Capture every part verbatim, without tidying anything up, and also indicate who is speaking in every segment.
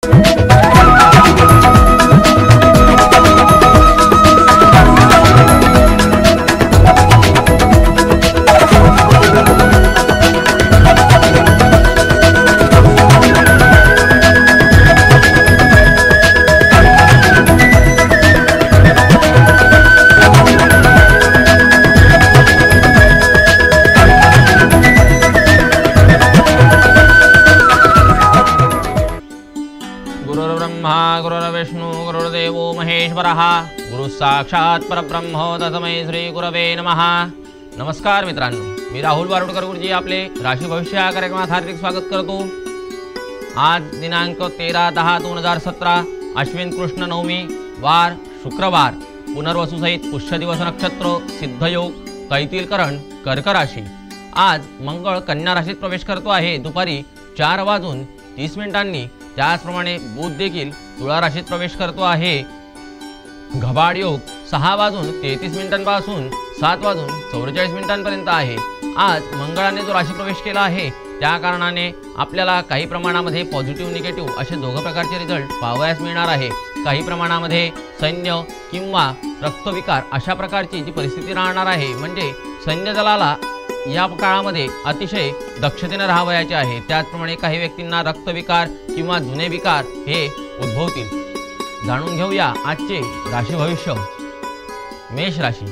Speaker 1: गुरु साक्षात परब्रह्म तस्मै श्री गुरवे नमः। नमस्कार मित्रांनो, मी राहुल बारोडकर गुरुजी आपले राशी भविष्य या कार्यक्रमात हार्दिक स्वागत करतो। आज दिनांक तेरा दहा दोन हजार सतरा अश्विन कृष्ण नवमी, वार शुक्रवार, पुनर्वसु सहित पुष्य दिवस, नक्षत्र सिद्धयोग, तैतिलकरण कर्क राशी। आज मंगळ कन्या राशीत प्रवेश करतो आहे दुपारी चार वाजून तीस मिनिटांनी। त्याचप्रमाणे बुध देखील तुळा राशीत प्रवेश करतो आहे। घबाड योग सहा वाजून तेहतीस मिनिटांपासून सात वाजून चौवेचाळीस मिनिटांपर्यंत आहे। आज मंगळाने जो राशी प्रवेश केला आहे त्या कारणाने आपल्याला काही प्रमाणामध्ये पॉझिटिव्ह निगेटिव्ह असे दोघं प्रकारचे रिझल्ट पाहावयास मिळणार आहे। काही प्रमाणामध्ये सैन्य किंवा रक्तविकार अशा प्रकारची जी परिस्थिती राहणार आहे, म्हणजे सैन्य दलाला या काळामध्ये अतिशय दक्षतेने राहावयाचे आहे। त्याचप्रमाणे काही व्यक्तींना रक्तविकार किंवा जुने विकार हे उद्भवतील। जाणून घेऊया आजचे राशी भविष्य। मेष राशी।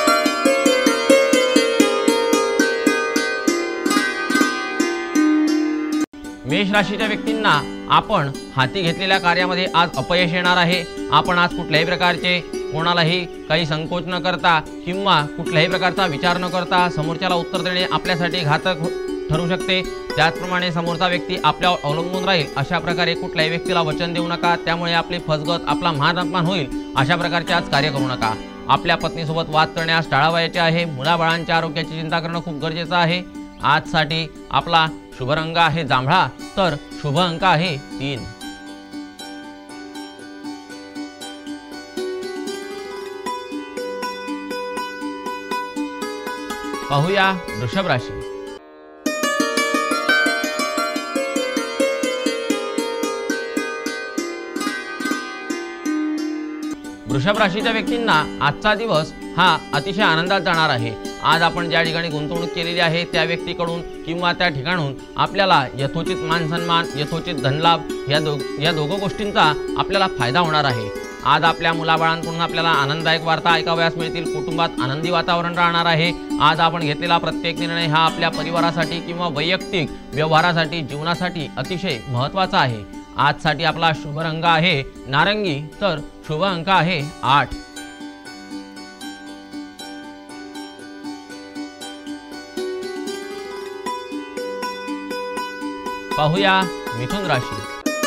Speaker 1: मेष राशीच्या व्यक्तींना आपण हाती घेतलेल्या कार्यामध्ये आज अपयश येणार आहे। आपण आज कुठल्याही प्रकारचे कोणालाही काही संकोच न करता किंवा कुठल्याही प्रकारचा विचार न करता समोरच्याला उत्तर देणे आपल्यासाठी घातक ठरू शकते। त्याचप्रमाणे समोरचा व्यक्ती आपल्यावर अवलंबून राहील अशा प्रकारे कुठल्याही व्यक्तीला वचन देऊ नका, त्यामुळे आपली फसगत, आपला मान अपमान होईल अशा प्रकारचे आज कार्य करू नका। आपल्या पत्नीसोबत वाद करण्यास टाळावयाचे आहे। मुलाबाळांच्या आरोग्याची चिंता करणं खूप गरजेचं आहे। आजसाठी आपला शुभ रंग आहे जांभळा, तर शुभ अंक आहे तीन। पाहूया वृषभ राशी। वृषभ राशीच्या व्यक्तींना आजचा दिवस हा अतिशय आनंदात जाणार आहे। आज आपण ज्या ठिकाणी गुंतवणूक केलेली आहे त्या व्यक्तीकडून किंवा त्या ठिकाणून आपल्याला यथोचित मान सन्मान, यथोचित धनलाभ या दो या दोघं गोष्टींचा आपल्याला फायदा होणार आहे। आज आपल्या मुलाबाळांकडून आपल्याला आनंददायक वार्ता ऐकावयास मिळतील। कुटुंबात आनंदी वातावरण राहणार आहे। आज आपण घेतलेला प्रत्येक निर्णय हा आपल्या परिवारासाठी किंवा वैयक्तिक व्यवहारासाठी, जीवनासाठी अतिशय महत्त्वाचा आहे। आजसाठी आपला शुभ रंग आहे नारंगी, तर शुभ अंक आहे आठ। पाहूया मिथुन राशी।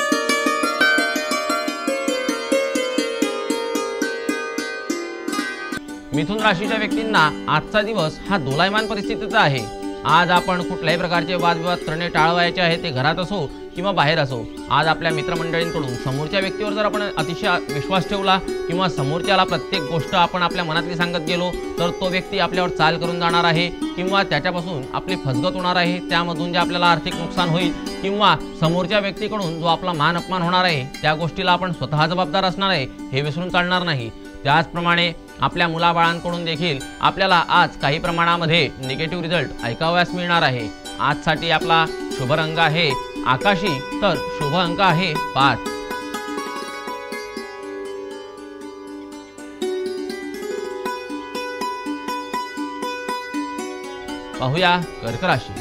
Speaker 1: मिथुन राशीच्या व्यक्तींना आजचा दिवस हा दोलायमान परिस्थितीचा आहे। आज आपण कुठल्याही प्रकारचे वादविवाद करणे टाळवायचे आहे, ते घरात असो किंवा बाहेर असो। आज आपल्या मित्रमंडळींकडून समोरच्या व्यक्तीवर जर आपण अतिशय विश्वास ठेवला किंवा समोरच्याला प्रत्येक गोष्ट आपण आपल्या मनातली सांगत गेलो तर तो व्यक्ती आपल्यावर चाल करून जाणार आहे किंवा त्याच्यापासून आपली फसगत होणार आहे। त्यामधून जे आपल्याला आर्थिक नुकसान होईल किंवा समोरच्या व्यक्तीकडून जो आपला मान अपमान होणार आहे त्या गोष्टीला आपण स्वतः जबाबदार असणार आहे, हे विसरून चालणार नाही। त्याचप्रमाणे आपल्या मुलाबाळांकडून देखील आपल्याला आज काही प्रमाणामध्ये निगेटिव्ह रिझल्ट ऐकावयास मिळणार आहे। आजसाठी आपला शुभ रंग आहे आकाशी, तर शुभ अंक आहे पाच। पाहूया कर्क राशी।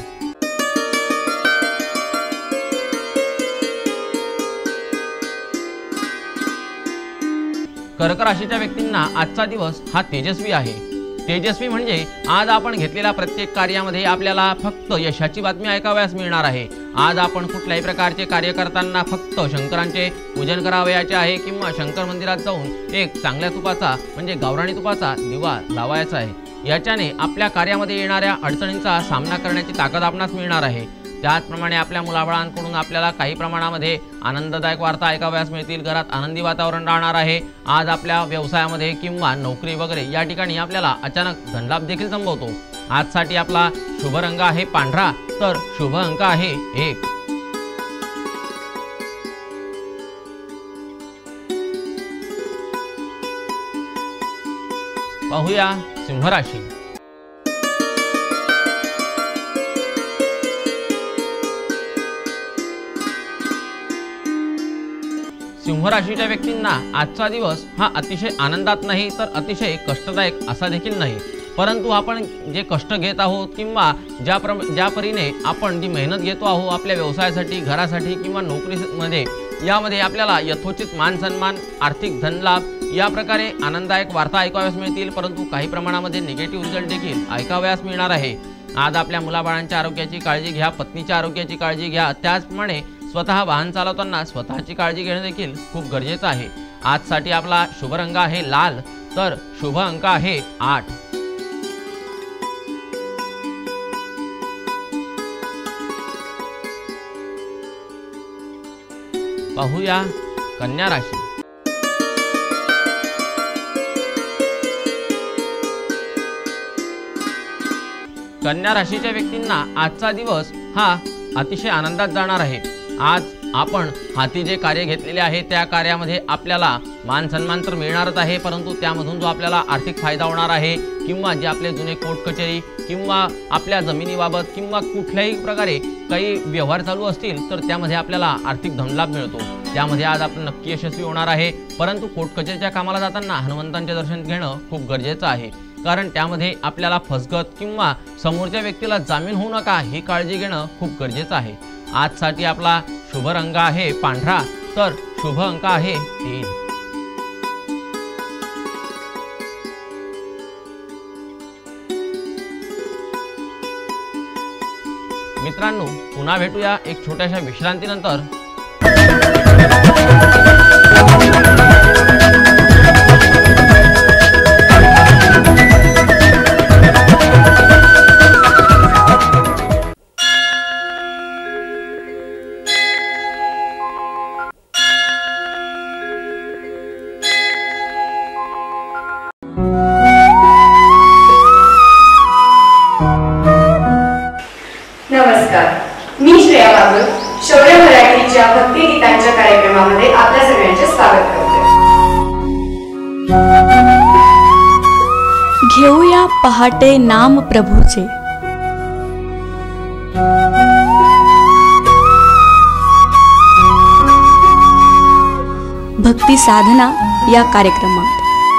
Speaker 1: कर्क राशीच्या व्यक्तींना आजचा दिवस हा तेजस्वी आहे। तेजस्वी म्हणजे आज आपण घेतलेल्या प्रत्येक कार्यामध्ये आपल्याला फक्त यशाची बातमी ऐकावयास मिळणार आहे। आज आपण कुठल्याही प्रकारचे कार्य करताना फक्त शंकरांचे पूजन करावयाचे आहे किंवा शंकर मंदिरात जाऊन एक चांगल्या तुपाचा म्हणजे गावराणी तुपाचा दिवा लावायचा आहे। याच्याने आपल्या कार्यामध्ये येणाऱ्या अडचणींचा सामना करण्याची ताकद आपणास मिळणार आहे। त्याचप्रमाणे आपल्या मुलाबाळांकडून आपल्याला काही प्रमाणामध्ये आनंददायक वार्ता ऐकावयास मिळतील। घरात आनंदी वातावरण राहणार आहे। आज आपल्या व्यवसायामध्ये किंवा नोकरी वगैरे या ठिकाणी आपल्याला अचानक धनलाभ देखील संभवतो। आजसाठी आपला शुभ रंग आहे पांढरा, तर शुभ अंक आहे एक। पाहूया सिंह राशी। सिंह राशीच्या व्यक्तींना आजचा दिवस हा अतिशय आनंदात नाही तर अतिशय कष्टदायक असा देखील नाही, परंतु आपण जे कष्ट घेत आहोत किंवा ज्या प्र ज्या परीने आपण जी मेहनत घेतो आहोत आपल्या व्यवसायासाठी, घरासाठी किंवा नोकरीमध्ये, यामध्ये आपल्याला यथोचित मान सन्मान, आर्थिक धनलाभ या प्रकारे आनंददायक वार्ता ऐकाव्यास मिळतील, परंतु काही प्रमाणामध्ये निगेटिव्ह रिझल्ट देखील ऐकाव्यास मिळणार आहे। आज आपल्या मुलाबाळांच्या आरोग्याची काळजी घ्या, पत्नीच्या आरोग्याची काळजी घ्या, त्याचप्रमाणे स्वतः वाहन चालवताना स्वतःची काळजी घेणे देखील खूप गरजेचं आहे। आजसाठी आपला शुभ रंग आहे लाल, तर शुभ अंक आहे आठ। पाहूया कन्या राशी। कन्या राशीच्या व्यक्तींना आजचा दिवस हा अतिशय आनंदात जाणार आहे। आज आपण हाती जे कार्य घेतलेले आहे त्या कार्यामध्ये आपल्याला मान सन्मान तर मिळणारच आहे, परंतु त्यामधून जो आपल्याला आर्थिक फायदा होणार आहे किंवा जे आपले जुने कोर्ट कचेरी किंवा आपल्या जमिनीबाबत किंवा कुठल्याही प्रकारे काही व्यवहार चालू असतील तर त्यामध्ये आपल्याला आर्थिक धनलाभ मिळतो, त्यामध्ये आज आपण नक्की यशस्वी होणार आहे। परंतु कोर्ट कचेरीच्या कामाला जाताना हनुमंतांचे दर्शन घेणं खूप गरजेचं आहे, कारण त्यामध्ये आपल्याला फसगत किंवा समोरच्या व्यक्तीला जामीन होऊ नका ही काळजी घेणं खूप गरजेचं आहे। आजसाठी आपला शुभ रंग आहे पांढरा, तर शुभ अंक आहे तीन। मित्रांनो, पुन्हा भेटूया एक छोट्याशा विश्रांतीनंतर।
Speaker 2: नमस्कार, मी श्रेया बागुल शौर्य मराठीच्या भक्तिगीतांच्या कार्यक्रमामध्ये आपल्या सगळ्यांचे स्वागत करते।
Speaker 3: घेऊया पहाटे नाम प्रभूचे, भक्ती साधना या कार्यक्रमात।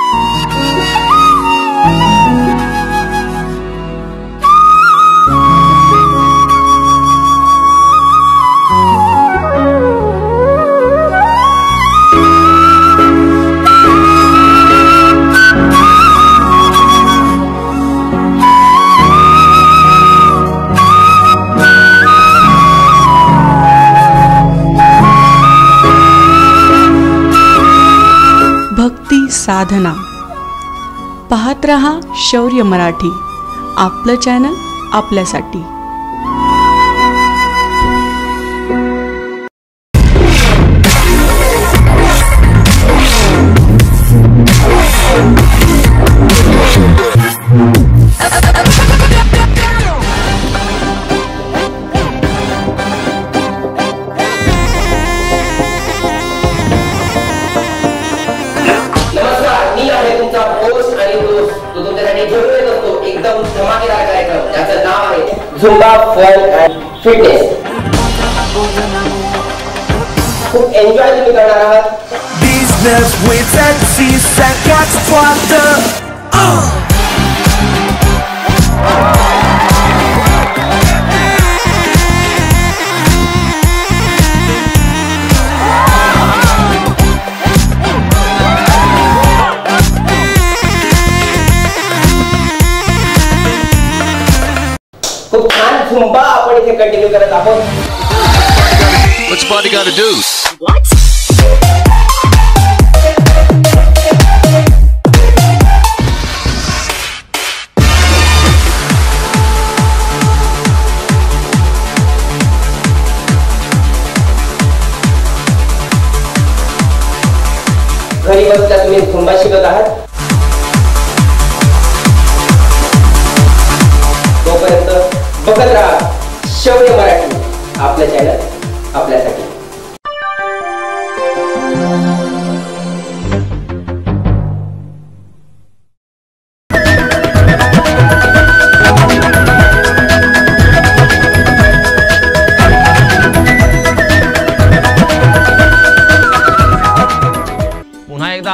Speaker 3: भक्ती साधना पाहत रहा शौर्य मराठी, आपलं चॅनल आपल्यासाठी।
Speaker 4: एकदम धमाकेदार कार्यक्रम ज्याचं नाव आहे झुंबा फन अँड फिटनेस। खूप एन्जॉय तुम्ही करणार आहात।
Speaker 5: Business with taxis that gets fucked up.
Speaker 4: खूप छान झुंबा आपण इथे कंटिन्यू करत आहोत।
Speaker 5: What's body gotta do?
Speaker 4: What? घरी बसल्या तुम्ही झुंबा शिकत आहात, तोपर्यंत बघत राहा शौर्य मराठी, आपलं चॅनल आपल्यासाठी।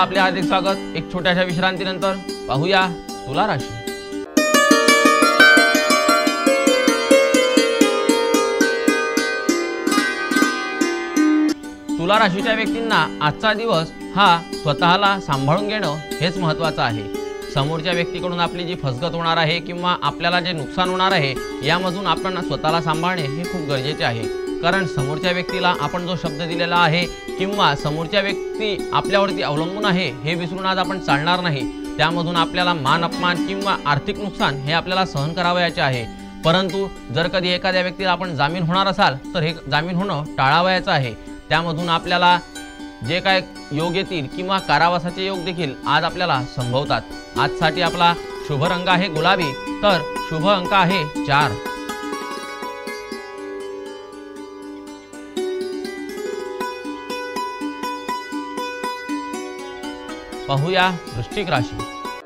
Speaker 1: आपले हार्दिक स्वागत। एक छोट्याशा विश्रांतीनंतर पाहूया तुला राशी। तुला राशीच्या व्यक्तींना आजचा दिवस हा स्वतःला सांभाळून घेणं हेच महत्त्वाचं आहे। समोरच्या व्यक्तीकडून आपली जी फसगत होणार आहे किंवा आपल्याला जे नुकसान होणार आहे यामधून आपण स्वतःला सांभाळणे हे खूप गरजेचे आहे। कारण समोरच्या व्यक्तीला आपण जो शब्द दिलेला आहे किंवा समोरच्या व्यक्ती आपल्यावरती अवलंबून आहे हे विसरून आज आपण चालणार नाही। त्यामधून आपल्याला मान अपमान किंवा आर्थिक नुकसान हे आपल्याला सहन करावयाचे आहे। परंतु जर कधी एखाद्या व्यक्तीला आपण जामीन होणार असाल तर हे जामीन होणं टाळावयाचं आहे। त्यामधून आपल्याला जे काय योग येतील किंवा कारावासाचे योग देखील आज आपल्याला संभवतात। आजसाठी आपला शुभ रंग आहे गुलाबी, तर शुभ अंक आहे चार। पाहूया वृश्चिक राशी।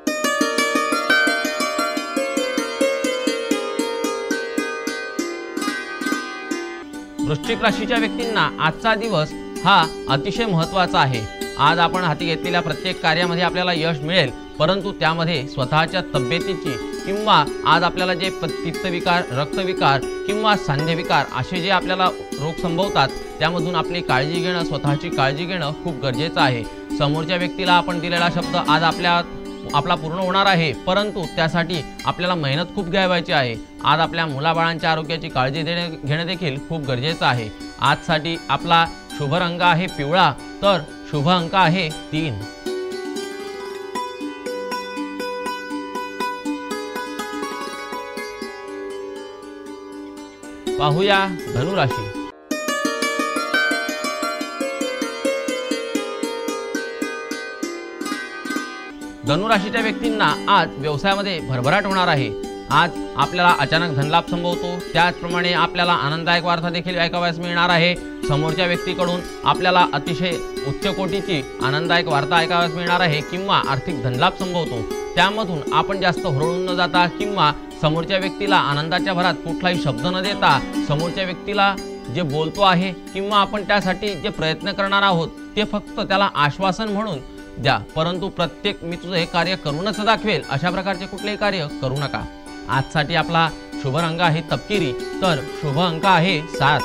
Speaker 1: वृश्चिक राशीच्या व्यक्तींना आजचा दिवस हा अतिशय महत्त्वाचा आहे। आज आपण हाती घेतलेल्या प्रत्येक कार्यामध्ये आपल्याला यश मिळेल, परंतु त्यामध्ये स्वतःच्या तब्येतीची किंवा आज आपल्याला जे पित्तविकार, रक्तविकार किंवा सांधेविकार असे जे आपल्याला रोग संभवतात त्यामधून आपली काळजी घेणं, स्वतःची काळजी घेणं खूप गरजेचं आहे। समोरच्या व्यक्तीला आपण दिलेला शब्द आज आपल्या आपला पूर्ण होणार आहे, परंतु त्यासाठी आपल्याला मेहनत खूप घ्यायची आहे। आज आपल्या मुलाबाळांच्या आरोग्याची काळजी देणे घेणं देखील खूप गरजेचं आहे। आजसाठी आपला शुभ रंग आहे पिवळा, तर शुभ अंक आहे तीन। पाहूया धनुराशी। धनुराशीच्या व्यक्तींना आज व्यवसायामध्ये भरभराट होणार आहे। आज आपल्याला अचानक धनलाभ संभवतो, त्याचप्रमाणे आपल्याला आनंददायक वार्ता देखील ऐकावयास मिळणार आहे। समोरच्या व्यक्तीकडून आपल्याला अतिशय उच्च कोटीची आनंददायक वार्ता ऐकावयास मिळणार आहे किंवा आर्थिक धनलाभ संभवतो। त्यामधून आपण जास्त हुरळून न जाता किंवा समोरच्या व्यक्तीला आनंदाच्या भरात कुठलाही शब्द न देता समोरच्या व्यक्तीला जे बोलतो आहे किंवा आपण त्यासाठी जे प्रयत्न करणार आहोत ते फक्त त्याला आश्वासन म्हणून द्या, परंतु प्रत्येक मी तुझं हे कार्य करूनच दाखवेल अशा प्रकारचे कुठलेही कार्य करू नका। आजसाठी आपला शुभ रंग आहे तपकिरी, तर शुभ अंक आहे सात।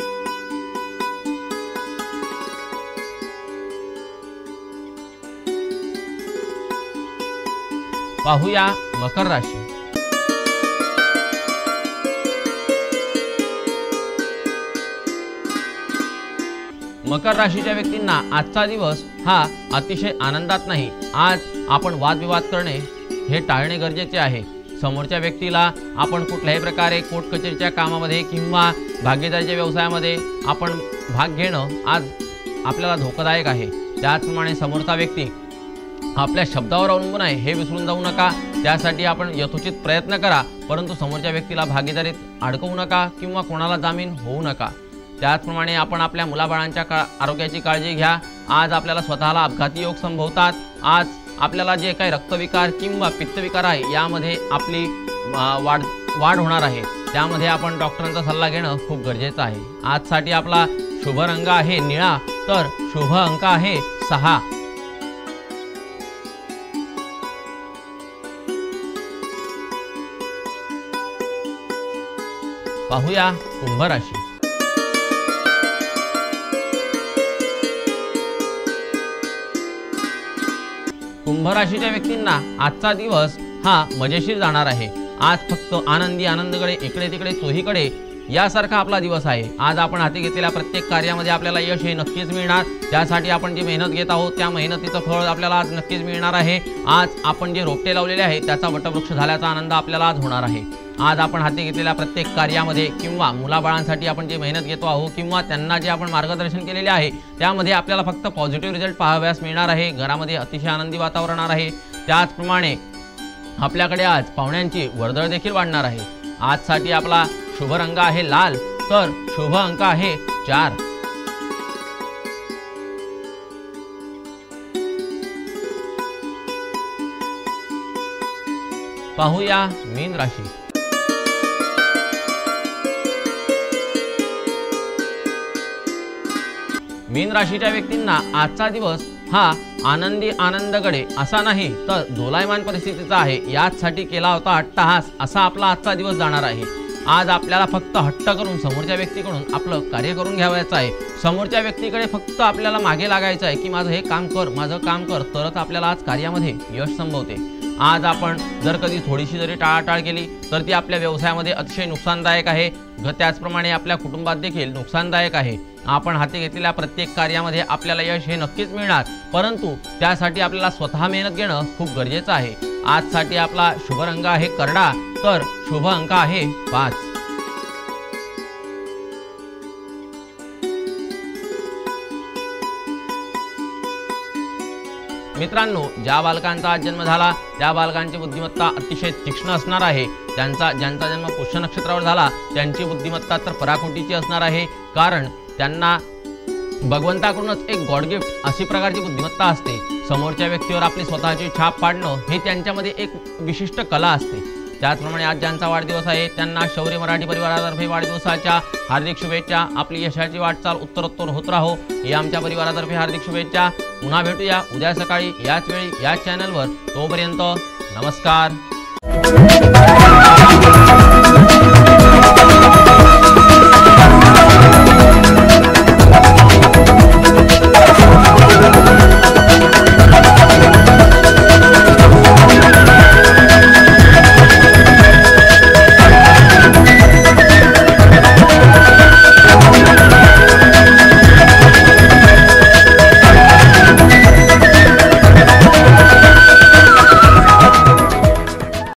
Speaker 1: पाहूया मकर राशी। मकर राशीच्या व्यक्तींना आजचा दिवस हा अतिशय आनंदात नाही। आज आपण वादविवाद करणे हे टाळणे गरजेचे आहे। समोरच्या व्यक्तीला आपण कुठल्याही प्रकारे कोर्ट कचेरीच्या कामामध्ये किंवा भागीदारीच्या व्यवसायामध्ये आपण भाग घेणं आज आपल्याला धोकादायक आहे। त्याचप्रमाणे समोरचा व्यक्ती आपल्या शब्दावर अवलंबून आहे हे विसरून जाऊ नका। त्यासाठी आपण यथोचित प्रयत्न करा, परंतु समोरच्या व्यक्तीला भागीदारीत अडकवू नका किंवा कोणाला जामीन होऊ नका। त्याचप्रमाणे आपण आपल्या मुलाबाळांच्या का आरोग्याची काळजी घ्या। आज आपल्याला स्वतःला अपघाती योग संभवतात। आज आपल्याला जे काही रक्तविकार किंवा पित्तविकार आहे यामध्ये आपली वाढ वाढ होणार आहे, त्यामध्ये आपण डॉक्टरांचा सल्ला घेणं खूप गरजेचं आहे। आजसाठी आपला शुभ रंग आहे निळा, तर शुभ अंक आहे सहा। पाहूया कुंभ राशी। कुंभ राशीच्या व्यक्तींना आजचा दिवस हा मजेशीर जाणार आहे। आज फक्त आनंदी आनंदकडे इकडे तिकडे चोहीकडे यासारखा आपला दिवस आहे। आज आपण हाती घेतलेल्या प्रत्येक कार्यामध्ये आपल्याला यश हे नक्कीच मिळणार। त्यासाठी आपण जी मेहनत घेत आहोत त्या मेहनतीचं फळ आपल्याला आज नक्कीच मिळणार आहे। आज आपण जे रोपटे लावलेले आहे त्याचा वटवृक्ष झाल्याचा आनंद आपल्याला आज होणार आहे। आज आपण हाती घेतलेल्या प्रत्येक कार्यामध्ये किंवा मुलाबाळांसाठी आपण जे मेहनत घेतो आहोत किंवा त्यांना जे आपण मार्गदर्शन केलेले आहे त्यामध्ये आपल्याला फक्त पॉझिटिव्ह रिझल्ट पाहावयास मिळणार आहे। घरामध्ये अतिशय आनंदी वातावरण आहे। त्याचप्रमाणे आपल्याकडे आज पाहुण्यांची वर्दळ देखील वाढणार आहे। आजसाठी आपला शुभ रंग आहे लाल, तर शुभ अंक आहे चार। पाहूया मीन राशी। मीन राशीच्या व्यक्तींना आजचा दिवस हा आनंदी आनंदगडे असा नाही तर दोलायमान परिस्थितीचा आहे, याचसाठी केला होता अट्टहास असा आपला आजचा दिवस जाणार आहे। आज आपल्याला फक्त हट्ट करून समोरच्या व्यक्तीकडून आपलं कार्य करून घ्यायचं आहे। समोरच्या व्यक्तीकडे फक्त आपल्याला मागे लागायचं आहे की माझं हे काम कर, माझं काम कर, तरच आपल्याला आज कार्यामध्ये यश संभवते। आज आपण जर कधी थोडीशी जरी टाळाटाळ केली तर ती आपल्या व्यवसायामध्ये अतिशय नुकसानदायक आहे, त्याचप्रमाणे आपल्या कुटुंबात देखील नुकसानदायक आहे। आपण हाती घेतलेल्या प्रत्येक कार्यामध्ये आपल्याला यश हे नक्कीच मिळणार, परंतु त्यासाठी आपल्याला स्वतः मेहनत घेणं खूप गरजेचं आहे। आजसाठी आपला शुभ रंग आहे करडा, तर शुभ अंक आहे पाच। मित्रांनो, ज्या बालकांचा आज जन्म झाला त्या बालकांची बुद्धिमत्ता अतिशय तीक्ष्ण असणार आहे। ज्यांचा ज्यांचा जन्म पुष्य नक्षत्रावर झाला त्यांची बुद्धिमत्ता तर पराकोटीची असणार आहे, कारण त्यांना भगवंताकडूनच एक गॉड गिफ्ट अशी प्रकारची बुद्धिमत्ता असते। समोरच्या व्यक्तीवर आपली स्वतःची छाप पाडणं हे त्यांच्यामध्ये एक विशिष्ट कला असते। त्याचप्रमाणे आज ज्यांचा वाढदिवस आहे त्यांना शौर्य मराठी परिवारातर्फे वाढदिवसाच्या हार्दिक शुभेच्छा। आपली यशाची वाटचाल उत्तरोत्तर होत राहो ही आमच्या परिवारातर्फे हार्दिक शुभेच्छा। पुन्हा भेटूया उद्या सकाळी याच वेळी याच चॅनलवर। तोपर्यंत नमस्कार।